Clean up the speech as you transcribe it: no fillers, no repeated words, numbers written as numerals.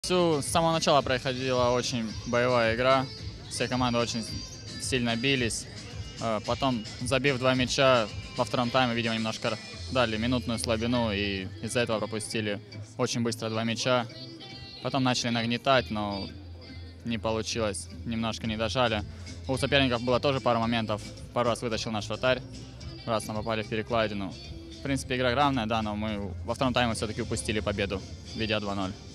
С самого начала проходила очень боевая игра. Все команды очень сильно бились. Потом, забив 2 мяча, во втором тайме, видимо, немножко дали минутную слабину, и из-за этого пропустили очень быстро 2 мяча. Потом начали нагнетать, но не получилось, немножко не дожали. У соперников было тоже пару моментов. Пару раз вытащил наш вратарь, раз нам попали в перекладину. В принципе, игра равная, да, но мы во втором тайме все-таки упустили победу, ведя 2-0.